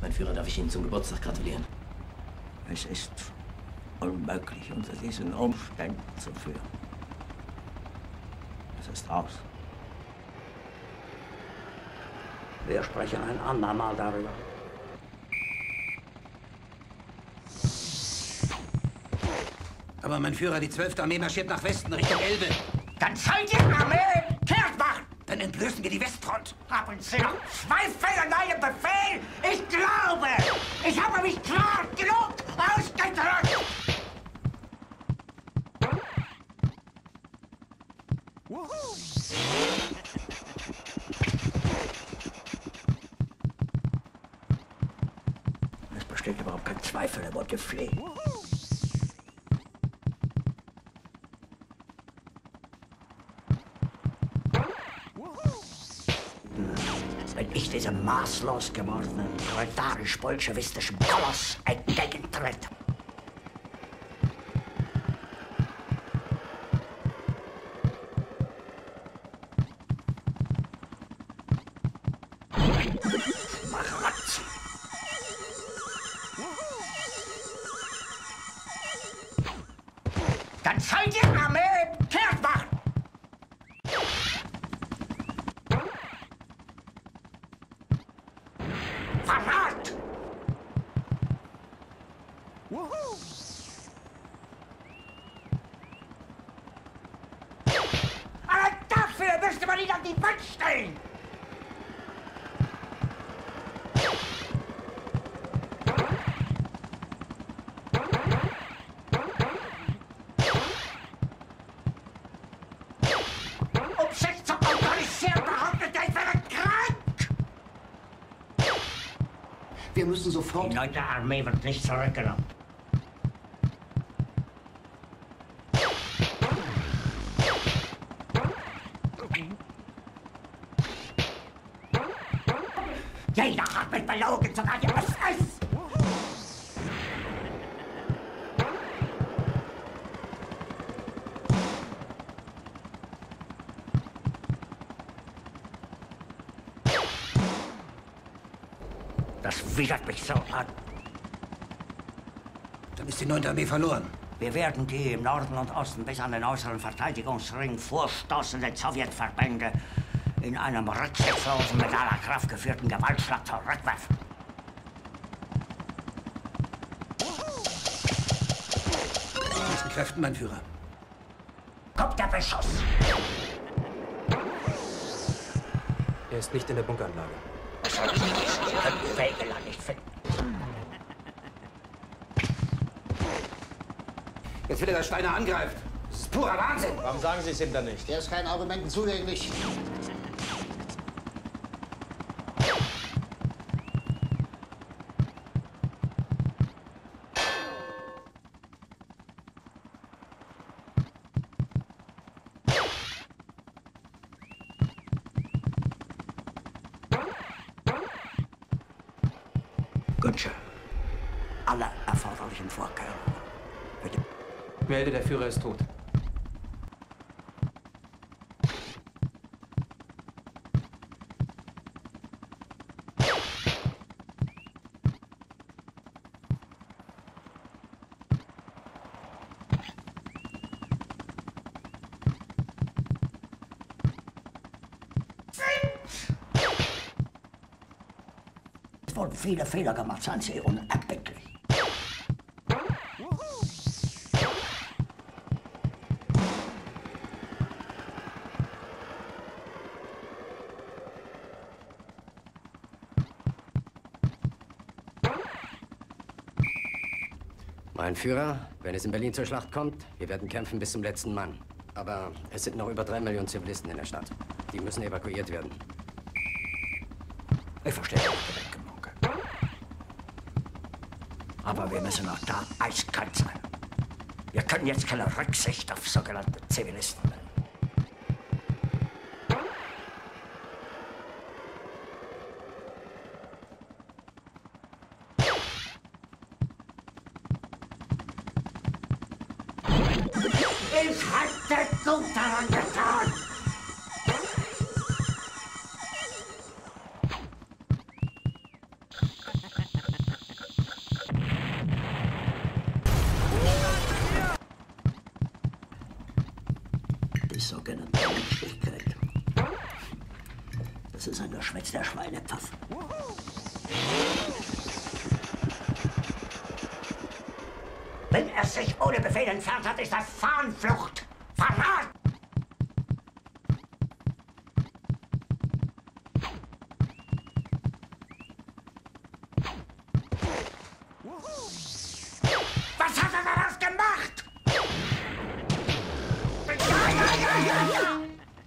Mein Führer, darf ich Ihnen zum Geburtstag gratulieren? Es ist unmöglich, unter diesen Umständen zu führen. Es ist aus. Wir sprechen ein andermal darüber. Aber mein Führer, die 12. Armee marschiert nach Westen, Richtung Elbe. Dann soll die Armee kehrt machen! Dann entblößen wir die Westfront. Haben Sie noch Zweifel an meinem Befehl? Ich glaube, ich habe mich klar genug ausgedrückt! Es besteht überhaupt kein Zweifel, er wollte fliehen. Wenn ich diesem maßlos gewordenen, proletarisch-bolschewistischen Koloss entgegentrete. Schmarotzer! Dann soll die Armee kehrt machen! Verrat! Aber dafür müsste man ihn an die Wand stellen! Um sich zu autorisieren, behauptet er, ich wäre krank! Wir müssen sofort... Die 9. Armee wird nicht zurückgenommen. Jeder hat mich belogen, sogar die SS! Das widert mich so an. Dann ist die 9. Armee verloren. Wir werden die im Norden und Osten bis an den äußeren Verteidigungsring vorstoßenden Sowjetverbände in einem rücksichtslosen, mit aller Kraft geführten Gewaltschlag zurückwerfen. Mit diesen Kräften, mein Führer. Kommt der Beschuss! Er ist nicht in der Bunkeranlage. Wir können die Wege nicht finden. Jetzt will er, dass Steiner angreift. Das ist purer Wahnsinn. Warum sagen Sie es ihm dann nicht? Er ist keinen Argumenten zugänglich. Günsche, alle erforderlichen Vorkehrungen. Bitte. Melde, der Führer ist tot. Es wurden viele Fehler gemacht, seien Sie unerbittlich. Mein Führer, wenn es in Berlin zur Schlacht kommt, wir werden kämpfen bis zum letzten Mann. Aber es sind noch über 3 Millionen Zivilisten in der Stadt. Die müssen evakuiert werden. Ich verstehe Ihre Gedanken, Munke. Aber wir müssen auch da eiskalt sein. Wir können jetzt keine Rücksicht auf sogenannte Zivilisten nehmen. Ich hatte gut daran getan! sogenannte Menschlichkeit. Das ist ein Geschwätz der Schweinepfaff. Wenn er sich ohne Befehl entfernt hat, ist das Fahnenflucht. Verrat! Was hat er daraus gemacht? Ja.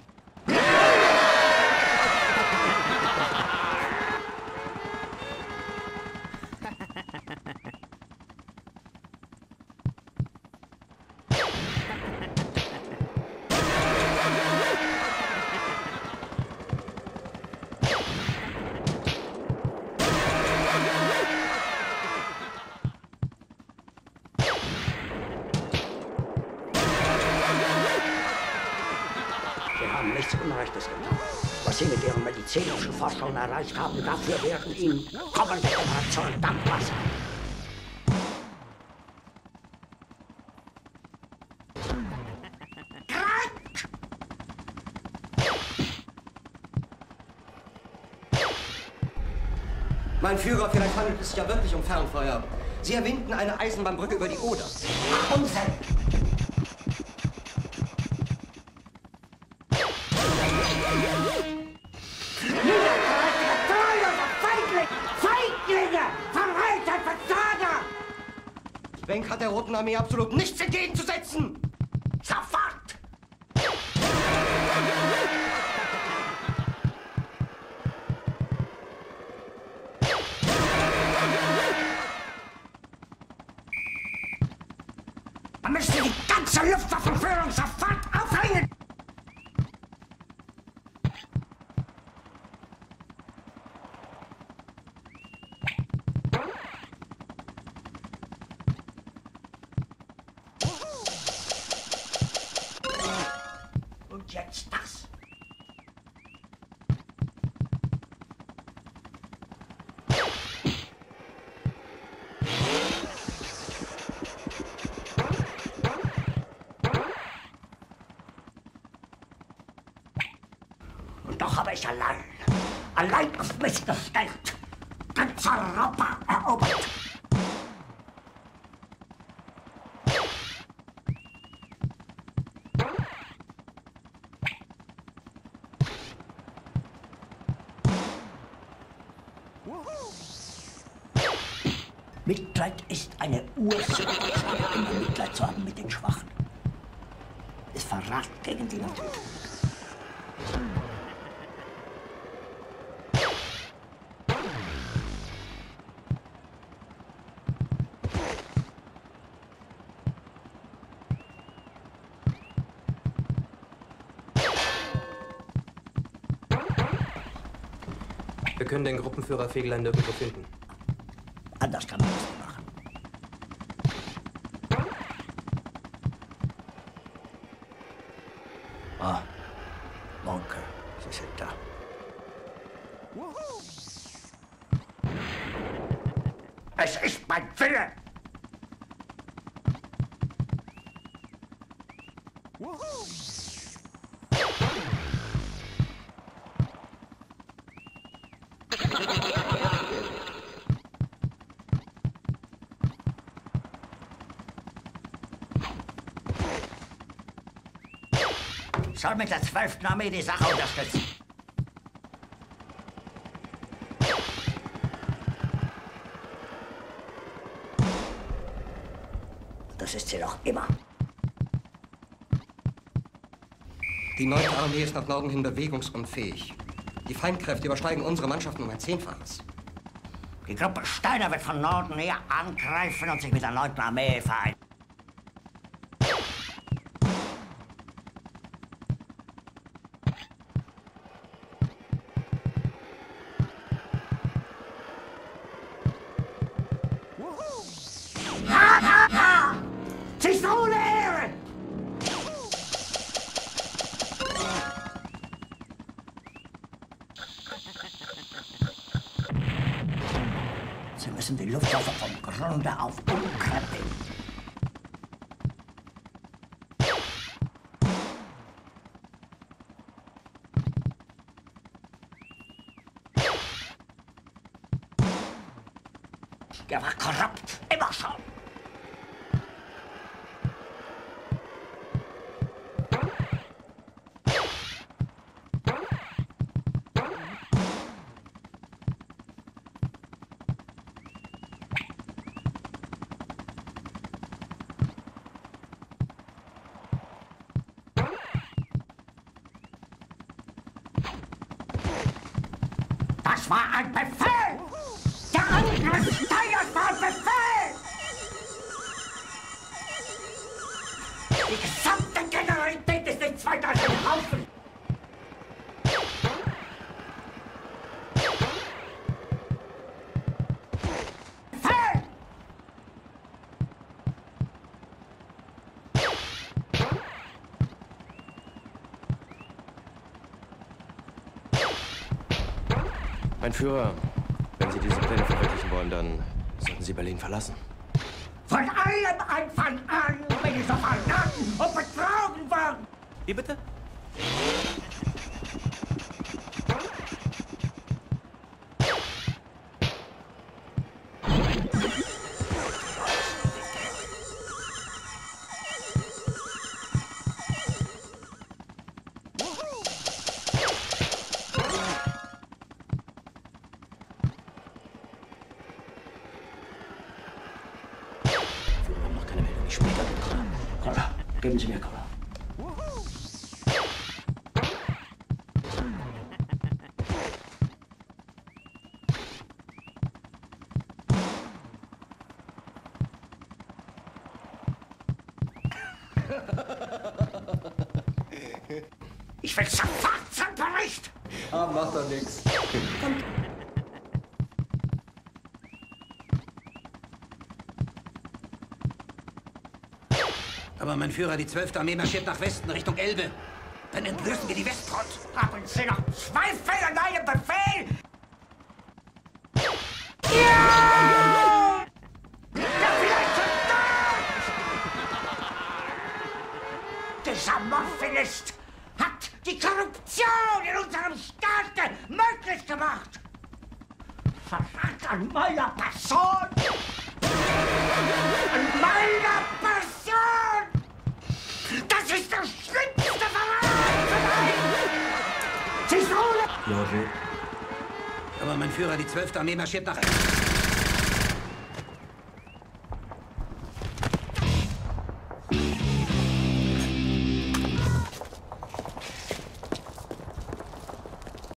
Sie haben nichts Unrechtes getan. Was Sie mit Ihren medizinischen Forschungen erreicht haben, dafür werden Ihnen kommende Generationen dankbar sein. Mein Führer, vielleicht handelt es sich ja wirklich um Fernfeuer. Sie erwähnten eine Eisenbahnbrücke über die Oder. Unsinn! Feiglinge! Verreiter, Versager! Wenk hat der Roten Armee absolut nichts entgegenzusetzen! Sofort! Man müsste die ganze Luftwaffenführung sofort aufhängen! Und jetzt das. Und doch habe ich allein auf mich gestellt, ganz Europa erobert. Mitleid ist eine Ursache, immer Mitleid zu haben mit den Schwachen. Es Verrat gegen die Natur. Wir können den Gruppenführer Fegelein nirgendwo finden. Anders kann man das nicht machen. Ah, Monke, Sie sind da. Es ist mein Wille! Soll mit der 12. Armee die Sache unterstützen. Das ist sie doch immer. Die 9. Armee ist nach Norden hin bewegungsunfähig. Die Feindkräfte übersteigen unsere Mannschaften um ein 10-faches. Die Gruppe Steiner wird von Norden her angreifen und sich mit der 9. Armee vereinen. Sie ist ohne Ehre! Sie müssen die Luftwaffe vom Grunde auf umkrempeln. Der war korrupt, immer schon. Das war ein Befehl! Der Angriff Steiners war ein Befehl! Die gesamte Generalität ist nichts weiter als ein Haufen! Befehl! Mein Führer, wenn Sie diese Pläne verwirklichen wollen, dann sollten Sie Berlin verlassen. Von allem Anfang an bin ich so verraten und betrogen worden! Wie bitte? Wir haben noch keine Meldung. Ich später mit Cola. Cola, geben Sie mir Cola. Ich will sofort zum Bericht! Ah, macht doch nichts. Aber mein Führer, die 12. Armee marschiert nach Westen, Richtung Elbe. Dann entblößen wir die Westfront. Haben Sie noch Zweifel an meinem Befehl? Ja, vielleicht schon tot! Dieser Morphinist hat die Korruption in unserem Staat möglich gemacht! Verrat an meiner Person! An meiner Person! Das ist der schlimmste Verrat für mich! Siehst du? Loge. Aber mein Führer, die 12. Armee marschiert nach...